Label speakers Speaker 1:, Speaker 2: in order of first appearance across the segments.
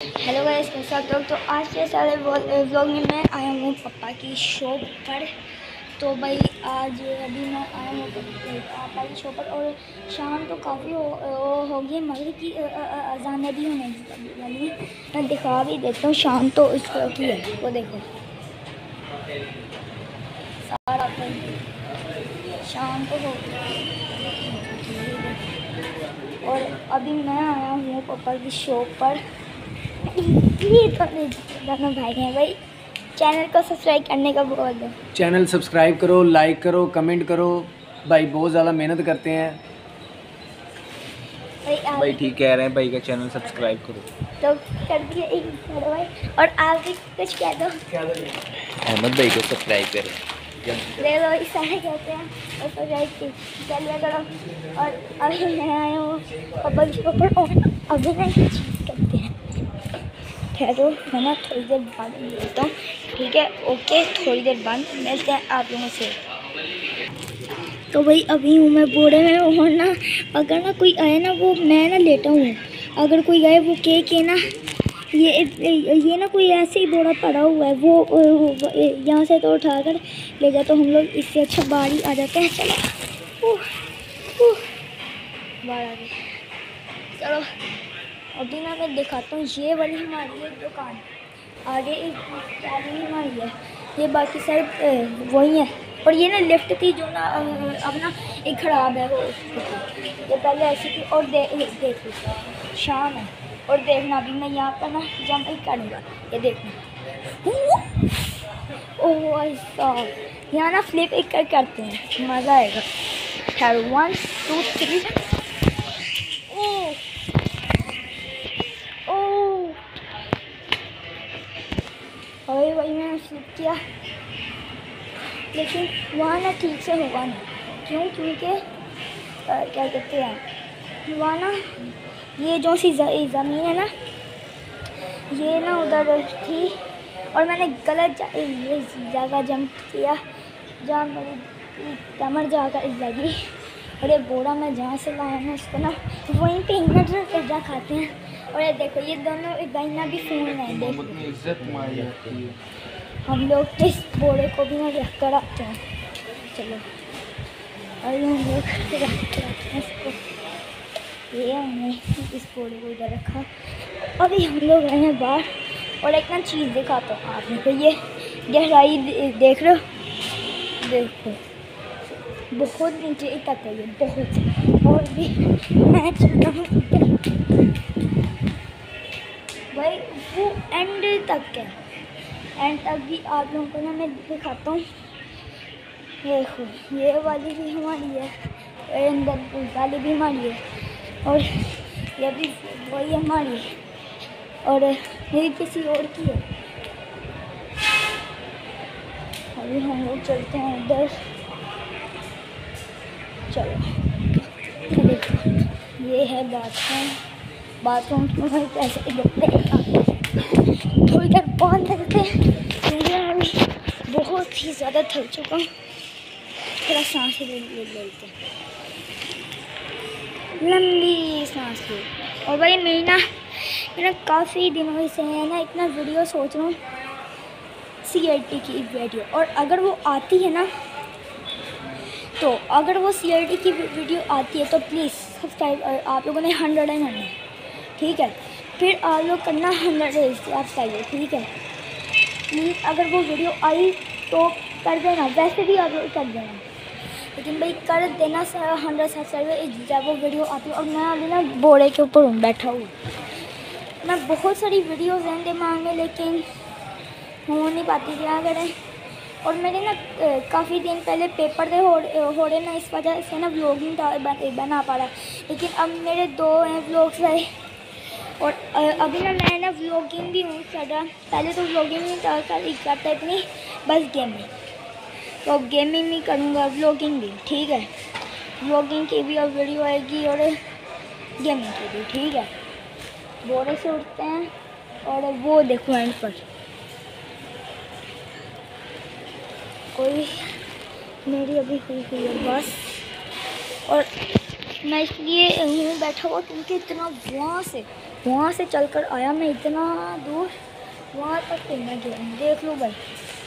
Speaker 1: Hello guys, कैसे आप लोग। तो आज के सारे व्लॉग में मैं आया हूँ पापा की शॉप पर। तो भाई आज अभी मैं आया हूँ पापा की शॉप पर और शाम तो काफ़ी हो गई, मगरिब की अज़ान भी होने वाली है। मैं दिखा भी देता हूँ, शाम तो इस तरह की है, वो देखो सारा शाम तो हो और अभी मैं आया हूँ पापा की शॉप पर। ये दोनों भाई हैं भाई। चैनल को सब्सक्राइब करने का बोल दो।
Speaker 2: चैनल सब्सक्राइब करो, लाइक करो, कमेंट करो। भाई बहुत ज़्यादा मेहनत करते हैं
Speaker 3: भाई ठीक कह रहे हैं, भाई का चैनल सब्सक्राइब करो।
Speaker 1: तो कर दिया एक भाई। और आप भी कुछ कह दो।
Speaker 3: अहमद भाई को सब्सक्राइब करें।
Speaker 1: ले लो, इस सारे कहते हैं और सब्सक्राइब की चलिए करो। और अभी मैं आया हूँ पापा की शॉप पर और अभी मैं चीज़ करते हैं। ठहरो, मैं ना थोड़ी देर बाद मिलता हूँ, ठीक है? ओके, थोड़ी देर बाद मिलते हैं आप लोगों से। तो भाई अभी हूँ मैं बोरे में और ना, अगर ना कोई आए ना, वो मैं ना लेटा हूँ, अगर कोई आए वो के ना ये ना कोई ऐसे ही बोरा पड़ा हुआ है, वो यहाँ से तो उठा कर ले जाए तो हम लोग इससे अच्छा बाहर ही आ जाते हैं। चलो बाहर आ गए। चलो अभी ना मैं दिखाता हूँ, ये वाली हमारी है दुकान, आगे एक वाली हमारी है, ये बाकी सारे वही है। और ये ना लिफ्ट थी जो ना अब ना एक ख़राब है, वो ये पहले ऐसी थी। और देखो शाम है और देखना अभी मैं यहाँ पर ना जंप ही करूँगा, ये देखना। ओह ऐसा यहाँ ना फ्लिप एक करते हैं, मज़ा आएगा। खैर 1 2 3। और वही मैंने फ्लिप किया, लेकिन वहाँ ना ठीक से हुआ नहीं। क्यों? क्योंकि क्या कहते हैं, वहाँ ना ये जो सी ज़मीन है ना, ये ना उधर थी और मैंने गलत ये जगह जंप किया जहाँ मेरी कमर जाकर लगी। और ये बोरा मैं जहाँ से लाया हूँ उसको ना वहीं पे इन्वर्टर पिज्जा खाते हैं। और ये देखो ये दोनों गहना भी फोन है, देखो
Speaker 3: इज्जत मारी जाती है।
Speaker 1: हम लोग इस बोरे को भी ना रख कर आते हैं। चलो और हम लोग रख कर आते हैं इसको, ये हमने इस बोरे को इधर रखा। अभी हम लोग आए हैं बाहर और एक ना चीज़ दिखाता हूँ आपने को। ये गहराई देख रहे हो, देखो बहुत नीचे तक है ये, बहुत। और भी मैं चल रहा हूँ भाई, वो एंड तक है, एंड तक भी आप लोगों को ना मैं दिखाता हूँ। ये देखो ये वाली भी हमारी है, अंदर वाली भी हमारी है, और ये भी वही हमारी है, और ये किसी और की है। अभी हम लोग चलते हैं उधर। चलो देखो ये है बाथरूम। बाथरूम में भाई पैसे थोड़ी देर बहुत लगते हैं। अभी बहुत ही ज़्यादा थक चुका हूँ, थोड़ा सांस ले लेते हैं, लंबी सांस ले। और भाई मेरा काफ़ी दिनों से है ना इतना वीडियो सोच रहा हूँ, CIT की वीडियो। और अगर वो आती है ना, तो अगर वो CIT की वीडियो आती है तो प्लीज़ सब्सक्राइब आप लोगों ने 100 करना, ठीक है? फिर आप लोग करना 100 सब्सक्राइब, ठीक है? प्लीज़ अगर वो वीडियो आई तो कर देना, वैसे भी आप लोग कर देना, लेकिन भाई कर देना 100 सब्सक्राइब जब वो वीडियो आती है। और मैं अभी ना बोरे के ऊपर बैठा हूँ, मैं बहुत सारी वीडियोज़ हैं दिमाग में लेकिन हो नहीं पाती, क्या करें। और मेरे ना काफ़ी दिन पहले पेपर थे हो रहे ना, इस वजह से ना व्लॉगिंग बना पा रहा। लेकिन अब मेरे 2 हैं व्लॉग्स रहे, और अभी ना मैं ना व्लॉगिंग भी हूँ कर रहा। पहले तो व्लॉगिंग नहीं करता इतनी, बस गेमिंग। तो अब गेमिंग नहीं करूँगा, व्लॉगिंग भी, ठीक है? व्लॉगिंग की भी अब वीडियो आएगी और गेमिंग की भी, ठीक है? बोरे से उठते हैं और वो देखो एंड पर कोई मेरी अभी हुई है बस। और मैं इसलिए हूँ बैठा हुआ क्योंकि इतना वहाँ से वहाँ से चलकर आया मैं इतना दूर, वहाँ तक घूमने गया, देख लो भाई।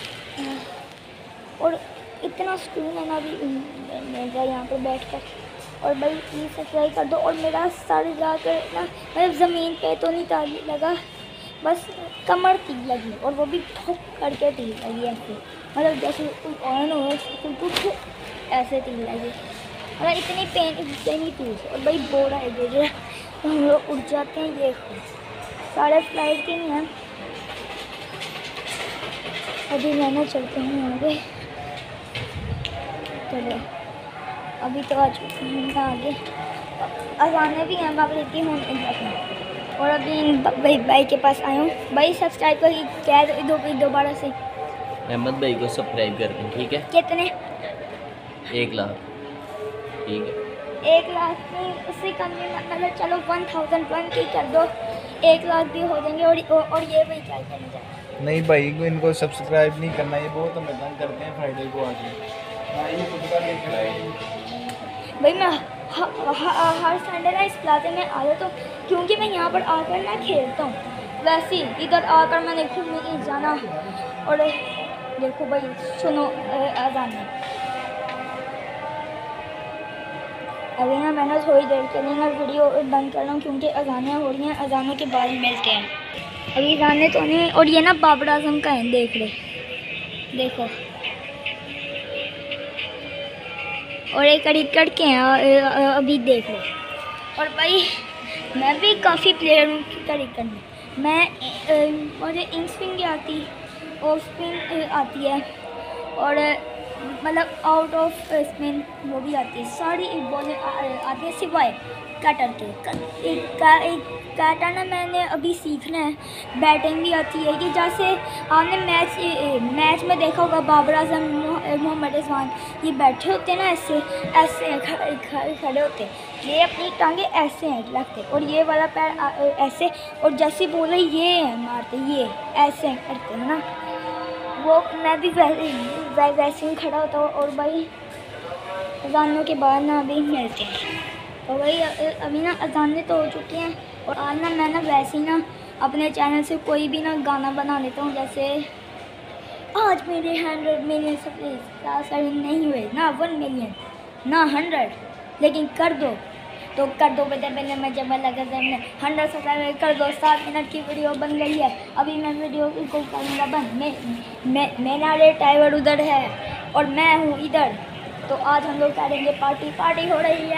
Speaker 1: और इतना सुकून है ना अभी मिल रहा है यहाँ पर बैठ कर। और भाई प्लीज़ सब्सक्राइब कर दो। और मेरा सर जाकर ना मतलब ज़मीन पे तो नहीं लगा, बस कमर तीर लगी, और वो भी ठुक करके तीर लगी ऐसे, मतलब जैसे कोई ऑन हो ऐसे तीर लगी, मतलब इतनी पेनी तीर। और भाई बोरा है जो तो हम लोग उठ जाते हैं। ये साढ़े फ्लाइट के नहीं हैं, अभी मैंने चलते हैं आगे। चलो अभी तो आ चुकी हूँ मैं आगे, अजाने भी हैं मगरिब की होने जाते हैं। और अभी भाई के पास आया हूँ। भाई सब्सक्राइब कर कह दो दोबारा से।
Speaker 3: अहमद भाई को सब्सक्राइब कर दें, ठीक है?
Speaker 1: कितने?
Speaker 3: 1 लाख, ठीक है?
Speaker 1: 1 लाख नहीं, उससे कम नहीं, मतलब चलो 1001 की कर दो, 1 लाख भी हो जाएंगे। और ये भाई क्या करना चाहिए?
Speaker 4: नहीं भाई को इनको सब्सक्राइब नहीं करना, ये बहुत हमें तंग करते हैं फ्राइडे को आके। भाई खुद का लेकर आए
Speaker 1: भाई मैं हर संडे ना इस प्लाजे में आ जाता हूँ, क्योंकि मैं यहाँ पर आकर ना खेलता हूँ। वैसे ही इधर आकर मैंने घूमने नहीं जाना। और देखो भाई सुनो अजान है अभी ना, मैंने थोड़ी देर के लिए ना वीडियो बंद कर रहा हूँ, क्योंकि अजानें हो रही हैं। अजानों के बाद मिलते हैं। अभी अजानें तो नहीं। और ये ना बाबर आजम का है, देख लो, देखो। और एक क्रिकेट के हैं, अभी देख लो। और भाई मैं भी काफ़ी प्लेयर हूँ क्रिकेट में। मुझे इन स्पिन भी आती, ऑफ स्पिन आती है, और मतलब आउट ऑफ स्पिन वो भी आती है। सारी बॉलें आती है सिवाय कटर के। कटर ना मैंने अभी सीखना है। बैटिंग भी आती है। ये जैसे आपने मैच में देखा होगा, बाबर आजम, मोहम्मद रिजवान, ये बैठे होते हैं ना ऐसे खड़े होते हैं। ये अपनी टांगे ऐसे हैं रखते, और ये वाला पैर ऐसे, और जैसे बोले ये मारते, ये ऐसे करते हैं ना। वो मैं भी वैसे ही खड़ा होता हूँ। और भाई अजानों के बाद ना अभी मिलते हैं। तो भाई अभी ना अजाने तो हो चुकी हैं। और आज ना मैं ना वैसे ही ना अपने चैनल से कोई भी ना गाना बना लेता हूँ। जैसे आज मेरे 100 मिलियन सब्सक्राइबर नहीं हुए, ना 1 मिलियन ना 100, लेकिन कर दो तो कर दो बेटे। पहले मैं जब लगा मैंने 100 सब्सक्राइबर कर दो। 7 मिनट की वीडियो बन गई है। अभी मैं वीडियो को करूँगा बंद। मेरा ड्राइवर उधर है और मैं हूँ इधर। तो आज हम लोग करेंगे पार्टी हो रही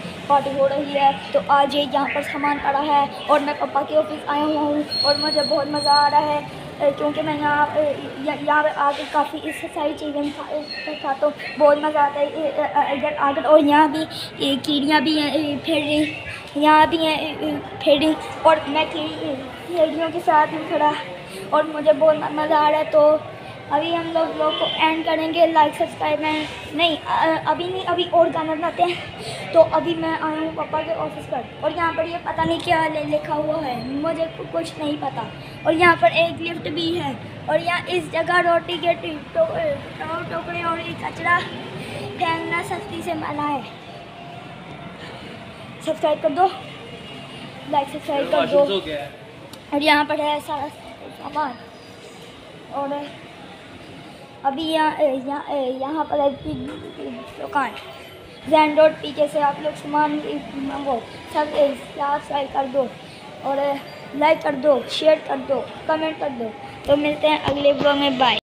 Speaker 1: है। तो आज ये यहाँ पर सामान पड़ा है, और मैं पापा के ऑफिस आया हुआ हूँ, और मुझे बहुत मज़ा आ रहा है, क्योंकि मैं यहाँ पर आकर काफ़ी इस सारी चीज़ें खाता हूँ। बहुत मज़ा आता है इधर आकर। और यहाँ भी कीड़ियाँ भी हैं फिर रही, यहाँ भी हैं फिर रही, और मैं कीड़ियों के साथ ही खड़ा, और मुझे बहुत मज़ा आ रहा है। तो अभी हम लोग को एंड करेंगे। लाइक सब्सक्राइब नहीं अभी नहीं, अभी और गाना बनाते हैं। तो अभी मैं आया हूँ पापा के ऑफिस पर, और यहाँ पर ये पता नहीं क्या लिखा हुआ है, मुझे कुछ नहीं पता। और यहाँ पर एक लिफ्ट भी है, और यहाँ इस जगह रोटी के टोकरे और ये कचरा फेंकना सख्ती से मना है। सब्सक्राइब कर दो, लाइक सब्सक्राइब कर दो। और यहाँ पर है सारा सामान। और अभी यहाँ पर है दुकान जैन रोड, पीछे से आप लोग सामान मंगो। सब सब्सक्राइब कर दो, और लाइक कर दो, शेयर कर दो, कमेंट कर दो। तो मिलते हैं अगले ब्लॉग में। बाय।